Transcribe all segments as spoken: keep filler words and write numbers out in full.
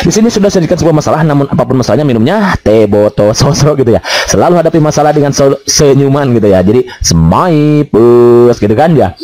Di sini sudah sajikan sebuah masalah, namun apapun masalahnya minumnya teh botol sosro gitu ya. Selalu hadapi masalah dengan senyuman gitu ya. Jadi smile plus gitu kan ya.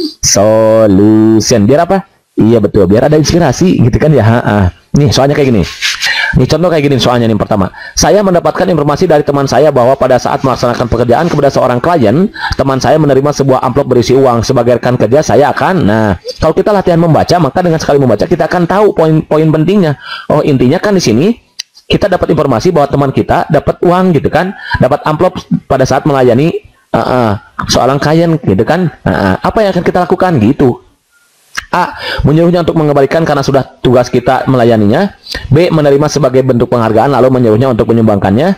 Solution biar apa? Iya betul, biar ada inspirasi gitu kan ya. Ha -ha. Nih soalnya kayak gini. Nih contoh kayak gini soalnya nih pertama. Saya mendapatkan informasi dari teman saya bahwa pada saat melaksanakan pekerjaan kepada seorang klien, teman saya menerima sebuah amplop berisi uang. Sebagai rekan kerja saya akan, nah kalau kita latihan membaca, maka dengan sekali membaca kita akan tahu poin-poin pentingnya. Oh intinya kan di sini kita dapat informasi bahwa teman kita dapat uang gitu kan, dapat amplop pada saat melayani uh -uh, seorang klien gitu kan. Uh -uh. Apa yang akan kita lakukan gitu? A. Menyuruhnya untuk mengembalikan karena sudah tugas kita melayaninya. B. Menerima sebagai bentuk penghargaan lalu menyuruhnya untuk menyumbangkannya.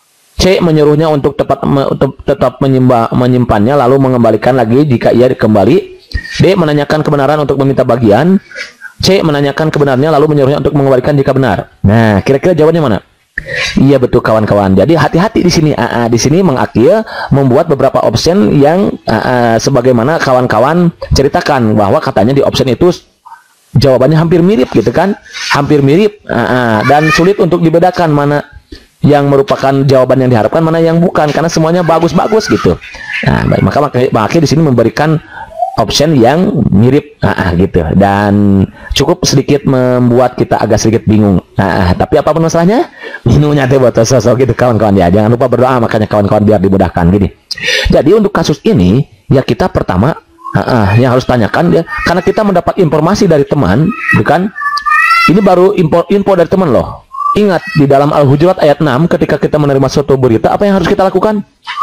C. Menyuruhnya untuk tepat me, untuk tetap menyimba, menyimpannya lalu mengembalikan lagi jika ia kembali. D. Menanyakan kebenaran untuk meminta bagian. C. Menanyakan kebenarannya lalu menyuruhnya untuk mengembalikan jika benar. Nah, kira-kira jawabannya mana? Iya betul kawan-kawan. Jadi hati-hati di sini. A -a, di sini mengakil membuat beberapa option yang a -a, sebagaimana kawan-kawan ceritakan bahwa katanya di option itu jawabannya hampir mirip gitu kan, hampir mirip a -a, dan sulit untuk dibedakan mana yang merupakan jawaban yang diharapkan, mana yang bukan karena semuanya bagus-bagus gitu. Nah, baik, maka maka di sini memberikan option yang mirip nah, gitu dan cukup sedikit membuat kita agak sedikit bingung. Nah, tapi apapun masalahnya minumnya teh botol sosok gitu kawan-kawan ya. Jangan lupa berdoa makanya kawan-kawan biar dimudahkan gini. Jadi untuk kasus ini ya kita pertama uh, uh, yang harus tanyakan ya karena kita mendapat informasi dari teman, bukan? Ini baru info, info dari teman loh. Ingat di dalam Al-Hujurat ayat enam ketika kita menerima suatu berita apa yang harus kita lakukan?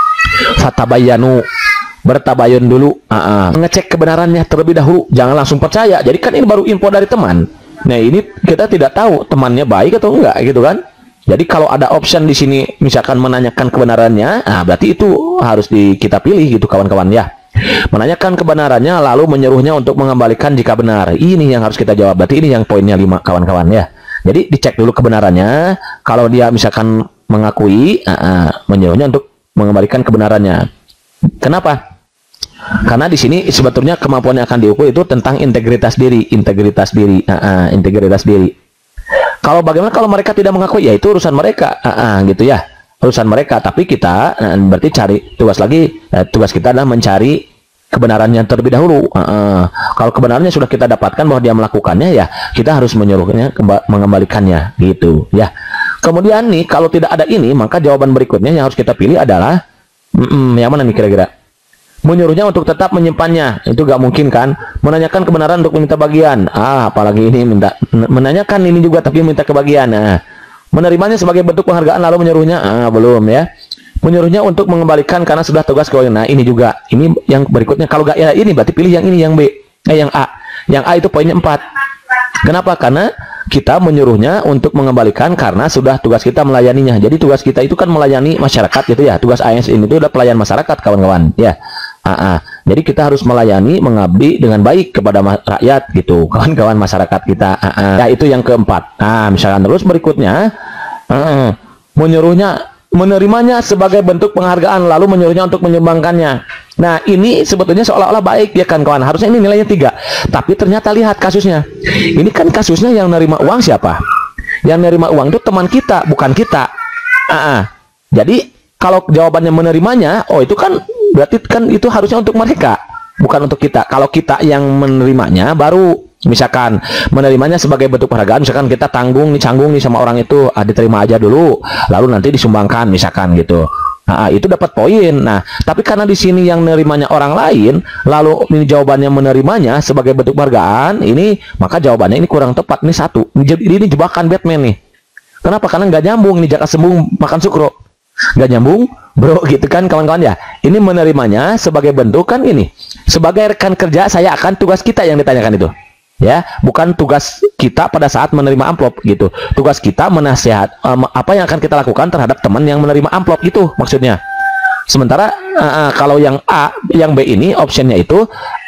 Fatabayanu, bertabayun dulu, uh -uh. ngecek kebenarannya terlebih dahulu, jangan langsung percaya. Jadi kan ini baru info dari teman. Nah ini kita tidak tahu temannya baik atau enggak gitu kan. Jadi kalau ada option di sini misalkan menanyakan kebenarannya, nah berarti itu harus di kita pilih gitu kawan-kawan ya. Menanyakan kebenarannya lalu menyuruhnya untuk mengembalikan jika benar. Ini yang harus kita jawab. Berarti ini yang poinnya lima kawan-kawan ya. Jadi dicek dulu kebenarannya. Kalau dia misalkan mengakui, uh -uh, menyuruhnya untuk mengembalikan kebenarannya. Kenapa? Karena di sini sebetulnya kemampuan yang akan diukur itu tentang integritas diri, integritas diri, uh, uh, integritas diri. Kalau bagaimana kalau mereka tidak mengakui, ya itu urusan mereka, uh, uh, gitu ya, urusan mereka. Tapi kita uh, berarti cari tugas lagi, uh, tugas kita adalah mencari kebenarannya terlebih dahulu. Uh, uh. Kalau kebenarannya sudah kita dapatkan bahwa dia melakukannya, ya kita harus menyuruhnya mengembalikannya, gitu ya. Kemudian nih, kalau tidak ada ini, maka jawaban berikutnya yang harus kita pilih adalah, mm -mm, yang mana nih kira-kira? Menyuruhnya untuk tetap menyimpannya, itu gak mungkin kan. Menanyakan kebenaran untuk meminta bagian, ah apalagi ini minta menanyakan ini juga tapi minta kebagian. Nah, menerimanya sebagai bentuk penghargaan lalu menyuruhnya, ah belum ya. Menyuruhnya untuk mengembalikan karena sudah tugas kewajiban. Nah ini juga, ini yang berikutnya. Kalau gak ya ini berarti pilih yang ini, yang B, eh yang A. Yang A itu poinnya empat. Kenapa? Karena kita menyuruhnya untuk mengembalikan karena sudah tugas kita melayaninya. Jadi tugas kita itu kan melayani masyarakat gitu ya. Tugas A S N itu udah pelayan masyarakat kawan-kawan ya. Uh, uh. Jadi kita harus melayani, mengabdi dengan baik kepada rakyat gitu, kawan-kawan masyarakat kita. Uh, uh. Ya itu yang keempat. Nah, misalkan terus berikutnya, uh, uh. menyuruhnya, menerimanya sebagai bentuk penghargaan, lalu menyuruhnya untuk menyumbangkannya. Nah ini sebetulnya seolah-olah baik ya kan kawan. Harusnya ini nilainya tiga. Tapi ternyata lihat kasusnya. Ini kan kasusnya yang nerima uang siapa? Yang nerima uang itu teman kita, bukan kita. Uh, uh. Jadi kalau jawabannya menerimanya, oh itu kan berarti kan itu harusnya untuk mereka, bukan untuk kita. Kalau kita yang menerimanya, baru misalkan menerimanya sebagai bentuk penghargaan, misalkan kita tanggung nih, canggung nih sama orang itu, ah, diterima aja dulu, lalu nanti disumbangkan, misalkan gitu. Nah, itu dapat poin. Nah, tapi karena di sini yang menerimanya orang lain, lalu ini jawabannya menerimanya sebagai bentuk penghargaan, ini maka jawabannya ini kurang tepat. Ini satu, ini, ini jebakan Batman nih. Kenapa? Karena nggak nyambung nih, jaka sembung makan sukro. Gak nyambung bro gitu kan kawan-kawan ya. Ini menerimanya sebagai bentuk kan ini sebagai rekan kerja saya akan tugas kita yang ditanyakan itu ya, bukan tugas kita pada saat menerima amplop gitu. Tugas kita menasihat um, apa yang akan kita lakukan terhadap teman yang menerima amplop itu maksudnya. Sementara uh, uh, kalau yang A, yang B ini optionnya itu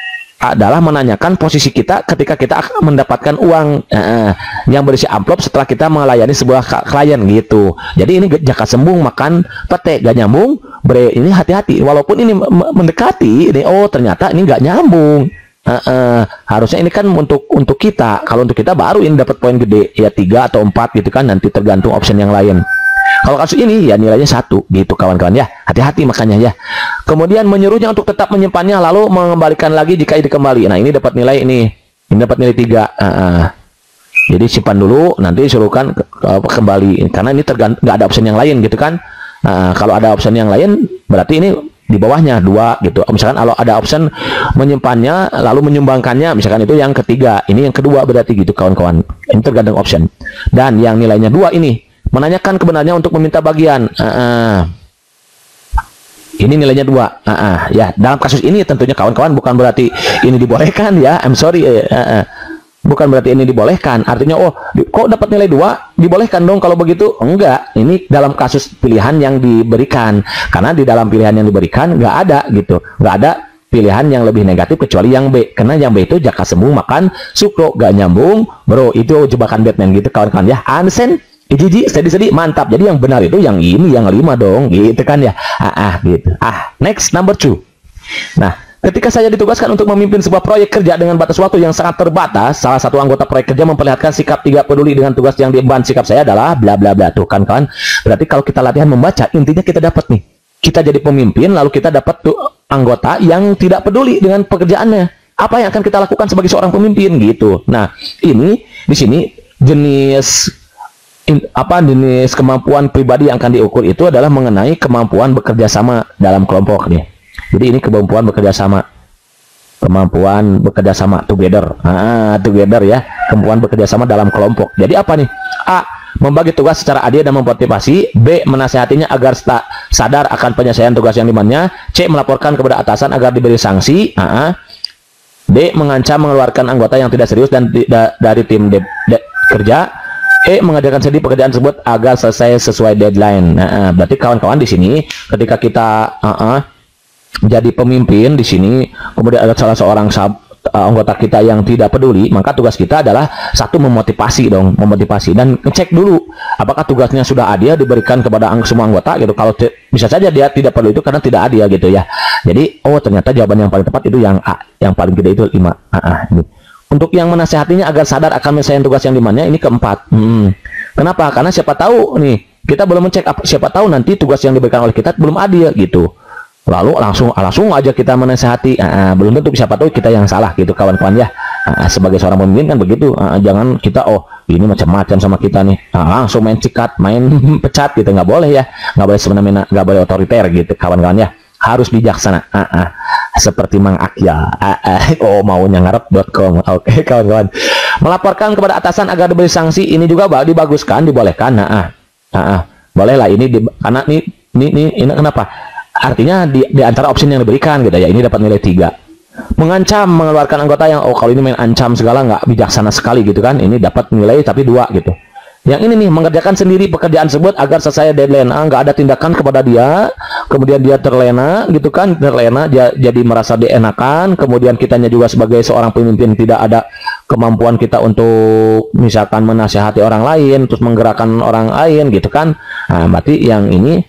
adalah menanyakan posisi kita ketika kita mendapatkan uang uh, yang berisi amplop setelah kita melayani sebuah klien gitu. Jadi ini jaka sembung makan pete, gak nyambung bre. Ini hati-hati walaupun ini mendekati ini, oh ternyata ini gak nyambung. Uh, uh, harusnya ini kan untuk untuk kita. Kalau untuk kita baru ini dapat poin gede ya tiga atau empat gitu kan, nanti tergantung option yang lain. Kalau kasus ini ya nilainya satu gitu kawan-kawan ya. Hati-hati makanya ya. Kemudian menyuruhnya untuk tetap menyimpannya lalu mengembalikan lagi jika itu kembali. Nah, ini dapat nilai ini. Ini dapat nilai tiga. Uh, uh. Jadi simpan dulu, nanti suruhkan ke, ke, kembali karena ini tergantung nggak ada option yang lain gitu kan. Nah, kalau ada option yang lain berarti ini di bawahnya dua gitu. Misalkan kalau ada option menyimpannya lalu menyumbangkannya, misalkan itu yang ketiga, ini yang kedua berarti gitu kawan-kawan. Ini tergantung option. Dan yang nilainya dua ini menanyakan kebenarannya untuk meminta bagian. Uh -uh. Ini nilainya dua. Uh -uh. Ya, dalam kasus ini tentunya kawan-kawan bukan berarti ini dibolehkan ya. I'm sorry. Uh -uh. Bukan berarti ini dibolehkan. Artinya, oh, kok dapat nilai dua? Dibolehkan dong kalau begitu? Enggak. Ini dalam kasus pilihan yang diberikan. Karena di dalam pilihan yang diberikan, nggak ada gitu. Nggak ada pilihan yang lebih negatif kecuali yang B. Karena yang B itu jaka sembung makan sukro. Nggak nyambung. Bro, itu jebakan Batman gitu kawan-kawan ya. Ansen, ijiji, sedih-sedih, mantap. Jadi yang benar itu yang ini, yang lima dong. Gitu kan ya. Ah, ah gitu. Ah, next, number two. Nah, ketika saya ditugaskan untuk memimpin sebuah proyek kerja dengan batas waktu yang sangat terbatas, salah satu anggota proyek kerja memperlihatkan sikap tidak peduli dengan tugas yang diemban. Sikap saya adalah bla bla bla. Tuh kan kawan. Berarti kalau kita latihan membaca, intinya kita dapat nih. Kita jadi pemimpin, lalu kita dapat tuh anggota yang tidak peduli dengan pekerjaannya. Apa yang akan kita lakukan sebagai seorang pemimpin gitu. Nah, ini di sini jenis in, apa jenis kemampuan pribadi yang akan diukur itu adalah mengenai kemampuan bekerja sama dalam kelompok nih. Jadi ini kemampuan bekerja sama, kemampuan bekerja sama together, ah, together ya, kemampuan bekerja sama dalam kelompok. Jadi apa nih? A, membagi tugas secara adil dan memotivasi. B, menasehatinya agar sadar akan penyelesaian tugas yang dimannya. C, melaporkan kepada atasan agar diberi sanksi. Ah, D, mengancam mengeluarkan anggota yang tidak serius dan da, dari tim de, de, kerja. E, mengerjakan sendiri pekerjaan tersebut agar selesai sesuai deadline. Nah, berarti kawan-kawan di sini ketika kita uh -uh, jadi pemimpin di sini, kemudian ada salah seorang sab, uh, anggota kita yang tidak peduli, maka tugas kita adalah satu memotivasi dong, memotivasi dan ngecek dulu apakah tugasnya sudah adil diberikan kepada semua anggota gitu. Kalau bisa saja dia tidak perlu itu karena tidak adil gitu ya. Jadi oh ternyata jawaban yang paling tepat itu yang A, yang paling gede itu lima. Uh -uh, ini. Untuk yang menasehatinya agar sadar akan menyelesaikan tugas yang dimannya ini keempat. Hmm. Kenapa? Karena siapa tahu nih kita belum mencek apa, siapa tahu nanti tugas yang diberikan oleh kita belum adil gitu. Lalu langsung langsung aja kita menasehati, uh, belum tentu siapa tahu kita yang salah gitu kawan-kawan ya. Uh, sebagai seorang pemimpin kan begitu, uh, jangan kita oh ini macam-macam sama kita nih, uh, langsung main cikat, main pecat gitu, nggak boleh ya, nggak boleh semena-mena, nggak boleh otoriter gitu kawan-kawan ya. Harus bijaksana, uh, uh, seperti Mang Akya, uh, uh, oh maunya ngarep dot com. Oke okay, kawan-kawan. Melaporkan kepada atasan agar diberi sanksi ini juga dibaguskan, dibolehkan, uh, uh, uh, uh, boleh lah ini di, karena ini ini ini, ini kenapa? Artinya di, di antara opsi yang diberikan gitu ya, ini dapat nilai tiga. Mengancam mengeluarkan anggota yang oh kalau ini main ancam segala nggak bijaksana sekali gitu kan, ini dapat nilai tapi dua gitu. Yang ini nih mengerjakan sendiri pekerjaan tersebut agar selesai deadline, ah, nggak ada tindakan kepada dia, kemudian dia terlena gitu kan, terlena dia, jadi merasa dienakan, kemudian kitanya juga sebagai seorang pemimpin tidak ada kemampuan kita untuk misalkan menasihati orang lain, terus menggerakkan orang lain gitu kan. Nah, berarti yang ini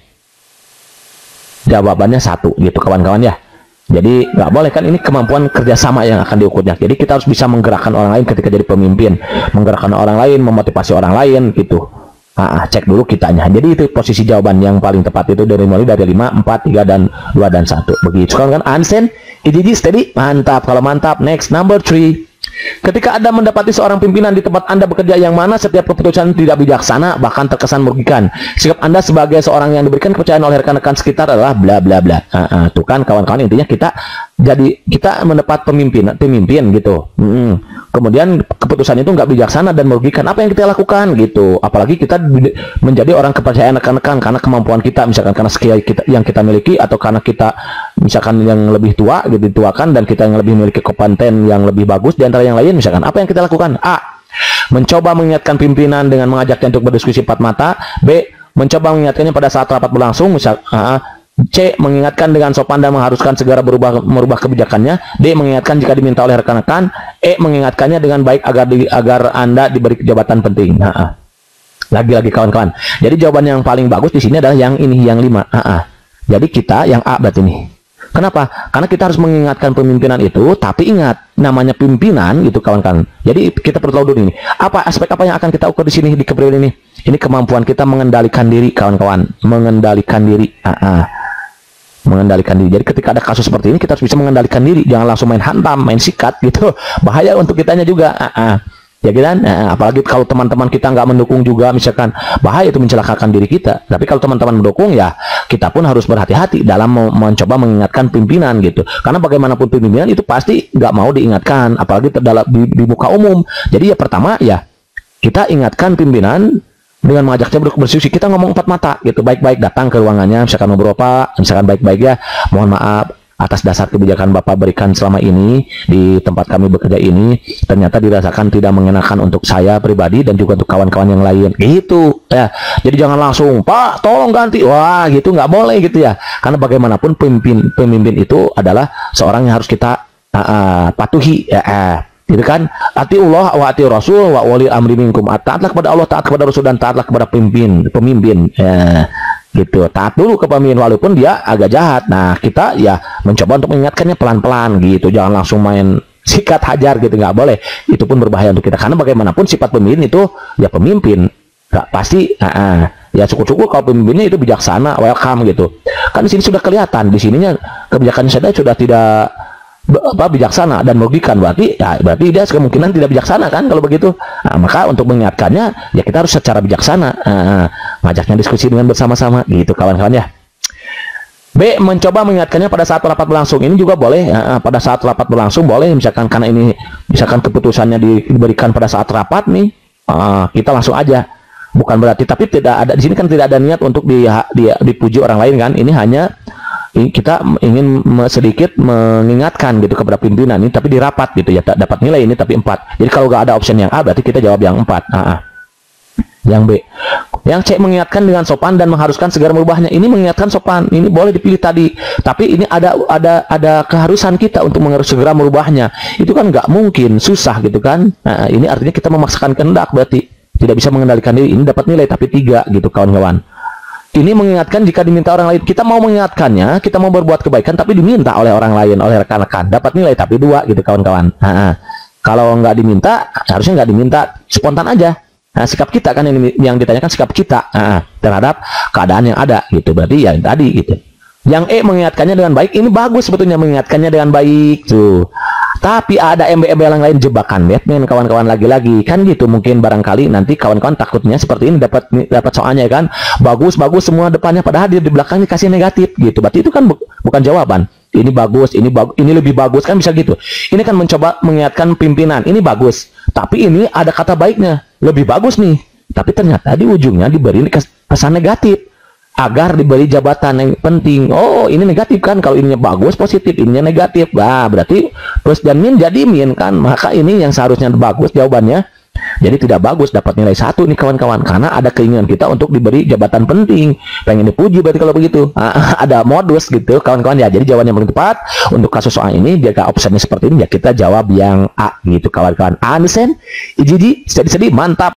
jawabannya satu gitu kawan-kawan ya. Jadi nggak boleh kan, ini kemampuan kerjasama yang akan diukurnya. Jadi kita harus bisa menggerakkan orang lain ketika jadi pemimpin, menggerakkan orang lain, memotivasi orang lain gitu. Nah, cek dulu kitanya. Jadi itu posisi jawaban yang paling tepat itu dari mulai dari lima, empat, tiga dan dua dan satu. Begitu kan? Ansen, ijiji, steady, mantap. Kalau mantap, next number three. Ketika Anda mendapati seorang pimpinan di tempat Anda bekerja yang mana setiap keputusan tidak bijaksana, bahkan terkesan merugikan. Sikap Anda sebagai seorang yang diberikan kepercayaan oleh rekan-rekan sekitar adalah bla bla bla. Uh, uh, tuh kan kawan-kawan, intinya kita jadi kita mendapat pemimpin, pemimpin gitu. Hmm. Kemudian keputusan itu nggak bijaksana dan merugikan. Apa yang kita lakukan gitu? Apalagi kita menjadi orang kepercayaan rekan-rekan karena kemampuan kita, misalkan karena skill kita yang kita miliki, atau karena kita misalkan yang lebih tua gitu dituakan dan kita yang lebih memiliki kompeten yang lebih bagus di antara yang lain, misalkan apa yang kita lakukan? A, mencoba mengingatkan pimpinan dengan mengajaknya untuk berdiskusi empat mata. B, mencoba mengingatkannya pada saat rapat berlangsung, misal uh, C, mengingatkan dengan sopan dan mengharuskan segera berubah merubah kebijakannya. D, mengingatkan jika diminta oleh rekan-rekan. E, mengingatkannya dengan baik agar di, agar Anda diberi jabatan penting. Nah, lagi-lagi kawan-kawan. Jadi jawaban yang paling bagus di sini adalah yang ini, yang lima. Nah, jadi kita yang A berarti nih. Kenapa? Karena kita harus mengingatkan pemimpinan itu, tapi ingat, namanya pimpinan gitu kawan-kawan. Jadi kita perlu tahu dulu ini. Apa aspek apa yang akan kita ukur di sini di kepribadian ini? Ini kemampuan kita mengendalikan diri, kawan-kawan. Mengendalikan diri. Ah, ah. Mengendalikan diri. Jadi ketika ada kasus seperti ini, kita harus bisa mengendalikan diri. Jangan langsung main hantam, main sikat gitu. Bahaya untuk kitanya juga. Ah, ah. Ya kan? Nah, apalagi kalau teman-teman kita nggak mendukung juga, misalkan bahaya itu mencelakakan diri kita. Tapi kalau teman-teman mendukung, ya kita pun harus berhati-hati dalam mencoba mengingatkan pimpinan gitu. Karena bagaimanapun pimpinan itu pasti nggak mau diingatkan, apalagi terdalam di, di muka umum. Jadi ya pertama ya kita ingatkan pimpinan dengan mengajaknya berdiskusi. Kita ngomong empat mata gitu, baik-baik datang ke ruangannya, misalkan ngobrol apa, misalkan baik-baik ya, mohon maaf atas dasar kebijakan Bapak berikan selama ini di tempat kami bekerja ini ternyata dirasakan tidak mengenakan untuk saya pribadi dan juga untuk kawan-kawan yang lain gitu ya. Jadi jangan langsung Pak tolong ganti, wah gitu nggak boleh gitu ya, karena bagaimanapun pemimpin pemimpin itu adalah seorang yang harus kita uh, uh, patuhi ya uh, gitu kan. Atiullah wa ati rasul wa wali amri minkum, taatlah kepada Allah, taat kepada Rasul, dan taatlah kepada pemimpin pemimpin ya. Gitu, taat dulu ke pemimpin walaupun dia agak jahat. Nah kita ya mencoba untuk mengingatkannya pelan-pelan gitu, jangan langsung main sikat hajar gitu, nggak boleh. Itu pun berbahaya untuk kita, karena bagaimanapun sifat pemimpin itu ya pemimpin nggak pasti uh -uh. ya syukur-syukur kalau pemimpinnya itu bijaksana, welcome gitu. Kan di sini sudah kelihatan, di sininya kebijakan saya sudah tidak apa bijaksana dan merugikan, berarti ya berarti dia kemungkinan tidak bijaksana kan kalau begitu. Nah, maka untuk mengingatkannya ya kita harus secara bijaksana, uh, ngajaknya diskusi dengan bersama-sama gitu kawan-kawan ya. B, mencoba mengingatkannya pada saat rapat berlangsung. Ini juga boleh uh, pada saat rapat berlangsung boleh, misalkan karena ini misalkan keputusannya diberikan pada saat rapat nih, uh, kita langsung aja. Bukan berarti, tapi tidak ada di sini kan tidak ada niat untuk di, di, dipuji orang lain kan. Ini hanya kita ingin sedikit mengingatkan gitu kepada pimpinan ini, tapi di rapat gitu ya, dapat nilai ini tapi empat. Jadi kalau nggak ada option yang A berarti kita jawab yang empat. Ah, ah. Yang B, yang C, mengingatkan dengan sopan dan mengharuskan segera merubahnya. Ini mengingatkan sopan, ini boleh dipilih tadi, tapi ini ada ada ada keharusan kita untuk mengharus segera merubahnya. Itu kan nggak mungkin, susah gitu kan. Nah, ini artinya kita memaksakan kehendak, berarti tidak bisa mengendalikan diri. Ini dapat nilai tapi tiga gitu kawan-kawan. Ini mengingatkan jika diminta orang lain. Kita mau mengingatkannya, kita mau berbuat kebaikan, tapi diminta oleh orang lain, oleh rekan-rekan. Dapat nilai tapi dua gitu kawan-kawan. Nah, kalau nggak diminta, harusnya nggak diminta, spontan aja. Nah, sikap kita kan yang, yang ditanyakan sikap kita nah, terhadap keadaan yang ada gitu. Berarti ya tadi gitu. Yang E, mengingatkannya dengan baik. Ini bagus sebetulnya mengingatkannya dengan baik tuh. Tapi ada embel-embel yang lain, jebakan Batman kawan-kawan, lagi-lagi kan gitu. Mungkin barangkali nanti kawan-kawan takutnya seperti ini, dapat dapat soalnya kan bagus bagus semua depannya, padahal di belakangnya kasih negatif gitu. Berarti itu kan bu bukan jawaban. Ini bagus, ini bagus, ini lebih bagus kan, bisa gitu. Ini kan mencoba mengingatkan pimpinan, ini bagus, tapi ini ada kata baiknya, lebih bagus nih. Tapi ternyata di ujungnya diberi kesan negatif agar diberi jabatan yang penting. Oh, ini negatif kan, kalau ininya bagus positif, ininya negatif. Nah, berarti plus dan min jadi min kan. Maka ini yang seharusnya bagus jawabannya jadi tidak bagus, dapat nilai satu nih kawan-kawan, karena ada keinginan kita untuk diberi jabatan penting, pengen dipuji. Berarti kalau begitu ada modus gitu kawan-kawan ya. Jadi jawaban yang paling tepat untuk kasus soal ini, jika opsinya seperti ini ya kita jawab yang A gitu kawan-kawan. Understand? Iji, sedih-sedih, mantap.